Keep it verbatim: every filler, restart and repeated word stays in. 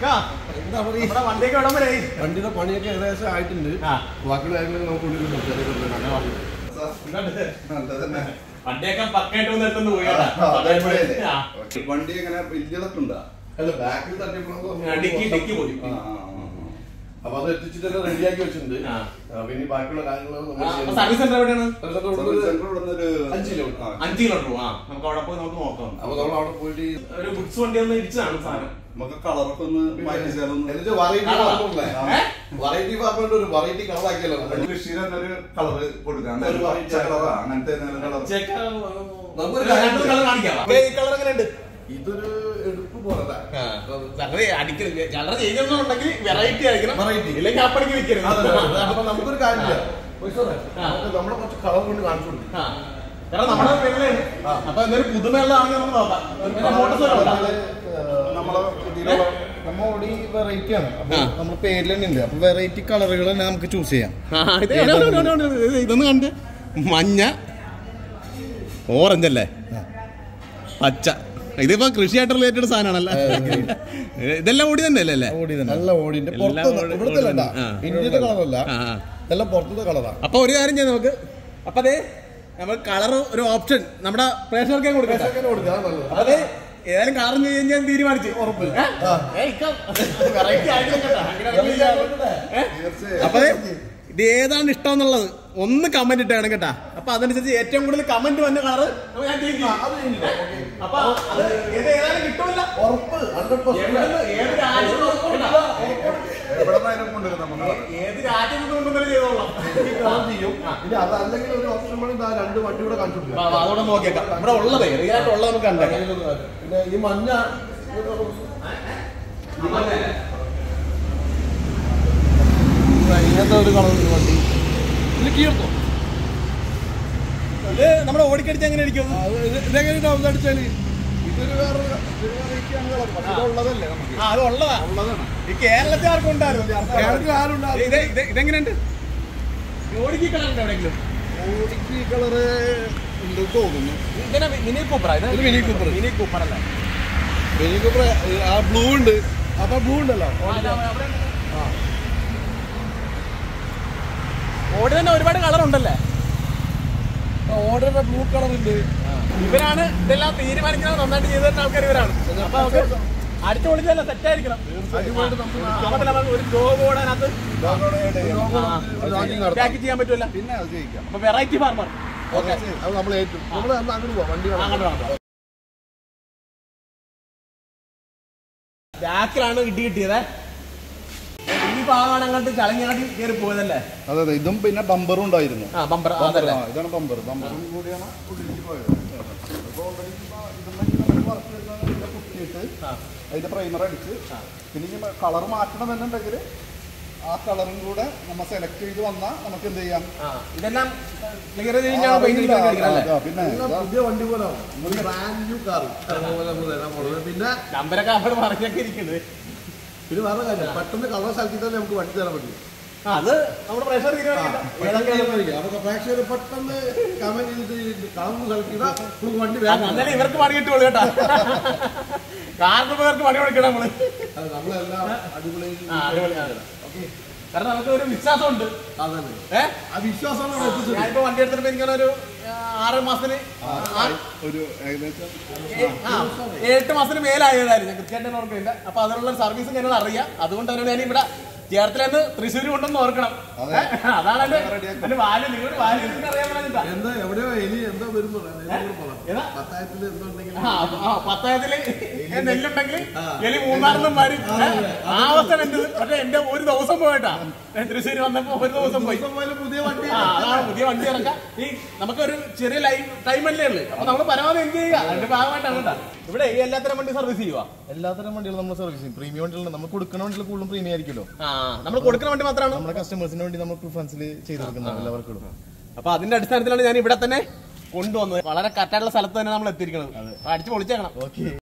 വണ്ടിയുടെ പണിയൊക്കെ ഏകദേശം ആയിട്ടുണ്ട്. ബാക്കിയുള്ള കാര്യങ്ങൾ നമുക്ക് വണ്ടിയൊക്കെ പക്കായിട്ട് വന്നിട്ടുണ്ട് പോയി. വണ്ടി എങ്ങനെ വലിയതൊക്കെയുണ്ടോ? അല്ല, ബാക്കിൽ തട്ടിയപ്പോൾ പോയി. അപ്പൊ അത് എത്തിച്ചിട്ട് റെഡിയാക്കി വെച്ചിട്ടുണ്ട്. പിന്നെ ബാക്കിയുള്ള കാര്യങ്ങൾ സർവീസ് സെന്റർ എവിടെയാണ്? അഞ്ച് കിലോമീറ്റർ അഞ്ച് കിലോമീറ്റർ നമുക്ക് അവിടെ പോയി നമുക്ക് നോക്കാം. അപ്പൊ നമ്മൾ അവിടെ പോയിട്ട് ഒരു ഗുഡ്സ് വണ്ടി ഒന്ന് ഇടിച്ചതാണ് സാധനം. നമുക്ക് കളറൊക്കെ ഒന്ന് വെറൈറ്റി പറഞ്ഞിട്ട് ഒരു വെറൈറ്റി കളർ ആക്കിയല്ലോ. കൃഷിയിൽ തന്നെ ഒരു കളറ് കൊടുക്കാം. അങ്ങനത്തെ കളർ കാണിക്കാം. ഈ കളർ എങ്ങനെയുണ്ട്? ഇതൊരു എടുപ്പ് പോലെ കളർ ചെയ്യുന്നുണ്ടെങ്കിൽ വെറൈറ്റി ആയിരിക്കണം, വെറൈറ്റി ഇല്ലെങ്കിൽ അപ്പടിക്ക് വിൽക്കരുത്. അപ്പൊ നമുക്കൊരു കാര്യമില്ല, നമ്മളെ കുറച്ച് കളർ കൊണ്ട് കാണിച്ചു കൊടുക്കും. കാരണം നമ്മുടെ പേരിലാണ്. അപ്പൊ എന്തൊരു പുതുമയുള്ളതാണെങ്കിൽ നമുക്ക് നോക്കാം. നമ്മളെ നമ്മ ഓടി വെറൈറ്റി ആണ്. അപ്പൊ നമ്മുടെ പേരിൽ തന്നെ ഉണ്ട്. അപ്പൊ വെറൈറ്റി കളറുകൾ തന്നെ നമുക്ക് ചൂസ് ചെയ്യാം. ഇതൊന്ന് കണ്ട്, മഞ്ഞ, ഓറഞ്ച് അല്ലേ, പച്ച. ഇതിപ്പോ കൃഷിയായിട്ട് റിലേറ്റഡ് സാധനമാണല്ലേ? ഇതെല്ലാം ഓടി തന്നെ അല്ലേ? നല്ല ഓടിന്റെ ഇന്ത്യയുടെ കളറല്ല, ഇതെല്ലാം പുറത്തത്തെ കളറാണ്. അപ്പൊ ഒരു കാര്യം ചെയ്യാം നമുക്ക്. അപ്പൊ അതെ നമുക്ക് കളർ ഒരു ഓപ്ഷൻ നമ്മുടെ പ്രേക്ഷകർക്ക് കൊടുക്കാം. അതെ, ഏതായാലും കളർ ചെയ്യാൻ തീരുമാനിച്ചു. ഉറപ്പ്. അപ്പൊ ഇത് ഏതാണ് ഇഷ്ടം എന്നുള്ളത് ഒന്ന് കമന്റ് ഇട്ടാണ് കേട്ടാ. അപ്പൊ അതനുസരിച്ച് ഏറ്റവും കൂടുതൽ കമന്റ് വന്ന കളറ് ഞാൻ അപ്പൊ ഇത് ഏതായാലും കിട്ടൂല. ഉറപ്പ്. ഏത് രാജ്യം ഏത് രാജ്യം കൊണ്ടുവന്നാലും ചെയ്തോളാം. അതല്ലെങ്കിൽ ഒരു ഓപ്ഷൻ രണ്ട് വണ്ടി കൂടെ കാണിച്ചു കൊടുക്കാം. അതോടെ നോക്കിയേക്കാം. ഇവിടെ ഉള്ളത് റിയലായിട്ട് ഉള്ളത് നമുക്ക് കണ്ടേക്കാം. പിന്നെ ഈ മഞ്ഞ ഇങ്ങനത്തെ ഒരു കളർ വണ്ടി ഇത് കീർത്തോ. ഇത് നമ്മുടെ ഓടിക്കടിച്ച് എങ്ങനെ ഇരിക്കും? ഇതെങ്ങനെ അടിച്ചാല് ഇതൊരു വേറെ ഉള്ളതല്ലേ നമുക്ക്? അത് ഉള്ളതാ, ഉള്ളതാണ്. ഈ കേരളത്തിൽ ആർക്കും ഉണ്ടായിരുന്നു. കേരളത്തിൽ ആരും ഇതെങ്ങനെയുണ്ട്? ഓടിക്ക് കളറുണ്ട് എവിടെയെങ്കിലും? ഓടിക്ക് കളറ് ഉണ്ട് തോന്നുന്നു. ഇതിനെ മിനി കൂപ്പറാ? ഇത് മിനി കൂപ്പർ. മിനി കൂപ്പർ അല്ലേ? Mini Cooper. ആ ബ്ലൂ ഉണ്ട്. അപ്പൊ ബ്ലൂ ഉണ്ടല്ലോ. ഓടി തന്നെ ഒരുപാട് കളർ ഉണ്ടല്ലേ? ഓർഡറിന്റെ ബ്ലൂ കളർ ഉണ്ട്. ഇവരാണ് ഇതെല്ലാം തീരുമാനിക്കുന്നത്. നന്നായിട്ട് ചെയ്തു തരുന്ന ആൾക്കാർ ഇവരാണ്. അപ്പൊ നമുക്ക് അടിച്ചു പൊളിച്ചല്ല, സെറ്റ് ആയിരിക്കണം. ഒരു ലോഗോ അതിനകത്ത് പാക്ക് ചെയ്യാൻ പറ്റുമല്ലോ. പിന്നെ അത് ചെയ്യിക്കാം. അപ്പൊ വെറൈറ്റി ഫാർമർ. ഓക്കെ, അത് നമ്മൾ ഏറ്റവും നമ്മൾ അങ്ങോട്ട് പോവാം. വണ്ടി അങ്ങോട്ട് ബാക്കിലാണ് ഇടി കിട്ടിയത്. ഈ ഭാഗമാണ് അങ്ങോട്ട് ചളങ്ങാട്ടി കയറി പോയതല്ലേ? അതെ അതെ. ഇതും പിന്നെ ബമ്പറും ഉണ്ടായിരുന്നു. ആ ബമ്പർ. ഇതാണ് ബമ്പർ. ബമ്പറും കൂടിയാണ് ഉള്ളിലേക്ക് പോയത്. കുത്തിയിട്ട് അതിന്റെ പ്രൈമർ അടിച്ച് പിന്നെ ഇനി കളർ മാറ്റണം എന്നുണ്ടെങ്കിൽ ആ കളറും കൂടെ നമ്മൾ സെലക്ട് ചെയ്ത് വന്നാൽ നമുക്ക് എന്ത് ചെയ്യാം? ഇതെല്ലാം ക്ലിയർ പിന്നെ പുതിയ വണ്ടി പോലെ ബ്രാൻഡ് ന്യൂ കാർ. പിന്നെ നമ്പരൊക്കെ അവിടെ പറഞ്ഞൊക്കെ ഇരിക്കുന്നത്. പിന്നെ വേറെ കാര്യം, പെട്ടെന്ന് കളർ സെലക്ട് ചെയ്താൽ നമുക്ക് വണ്ടി തരാൻ പറ്റും. അത് നമ്മുടെ പ്രേക്ഷകർ അപ്പൊ പ്രേക്ഷകർ പെട്ടെന്ന് കമന്റ് ചെയ്തിട്ട് കളർ സെലക്ട് ചെയ്താൽ വണ്ടി അങ്ങനെ ഇവർക്ക് പണി കിട്ടുള്ളൂ കേട്ടാ. കാരണം പേർക്ക് പണി കൊടുക്കണം നമ്മള്. നമ്മളെല്ലാം അടിപൊളി. കാരണം നമുക്ക് ഒരു വിശ്വാസമുണ്ട്. ഏഹ് ആ വിശ്വാസമാണ്. ഞാനിപ്പോ വണ്ടി എടുത്തിട്ട് എനിക്കൊരു ഒരു ആറ് മാസത്തിന് ഒരു ഏകദേശം എട്ട് മാസത്തിന് മേലായതായിരുന്നു. കൃത്യമായിട്ട് ഓർക്കില്ല. അപ്പൊ അതിനുള്ള സർവീസും ഞങ്ങൾ അറിയാം. അതുകൊണ്ട് തന്നെ ഞാൻ ഇവിടെ ചേർത്തലെന്ന് തൃശ്ശൂർ കൊണ്ടൊന്ന് ഓർക്കണം. അതാണ് എന്റെ വാല്യൂ. നിങ്ങളുടെ വാല്യൂ നിങ്ങൾക്ക് അറിയാൻ പറഞ്ഞിട്ടാ. എന്താ എവിടെയോ എലി എന്താ വരുമ്പോ പത്തായത്തില് എന്തുണ്ടെങ്കിൽ പത്തായത്തില് നെല്ലുണ്ടെങ്കിൽ എലി മൂന്നാറിനും വരും. ആ അവസ്ഥ എന്റെ. പക്ഷെ എന്റെ ഒരു ദിവസം പോയിട്ടാ തൃശ്ശൂർ വന്നപ്പോ ഒരു ദിവസം പോയി. പുതിയ വണ്ടി. അതാണ് പുതിയ വണ്ടി ഇറക്കാം. ഈ നമുക്കൊരു ചെറിയ ലൈഫ് ടൈമല്ലേ ഉള്ളു. അപ്പൊ നമ്മൾ പരമാവധി എൻജോയ് ചെയ്യുക. അതിന്റെ ഭാഗമായിട്ടാണ് കേട്ടോ. ഇവിടെ ഈ എല്ലാത്തരം വണ്ടി സർവീസ് ചെയ്യുക. എല്ലാത്തരം വണ്ടികളും നമ്മൾ സർവീസ് ചെയ്യും. പ്രീമിയം വണ്ടികൾ നമ്മൾ കൊടുക്കുന്ന വണ്ടികൾ കൂടുതലും പ്രീമിയം ആയിരിക്കുമല്ലോ. നമ്മൾ കൊടുക്കുന്ന വണ്ടി മാത്രമാണ് നമ്മുടെ കസ്റ്റമേഴ്സിന് വേണ്ടി നമ്മൾ പ്രിഫറൻസിൽ ചെയ്ത് കൊടുക്കുന്നത് എല്ലാവർക്കും. അപ്പൊ അതിന്റെ അടിസ്ഥാനത്തിലാണ് ഞാൻ ഇവിടെ തന്നെ കൊണ്ടുവന്നത്. വളരെ കറക്റ്റായിട്ടുള്ള സ്ഥലത്ത് തന്നെ നമ്മൾ എത്തിയിരിക്കുന്നത്. അടിച്ച് പൊളിച്ചേക്കണം. ഓക്കെ.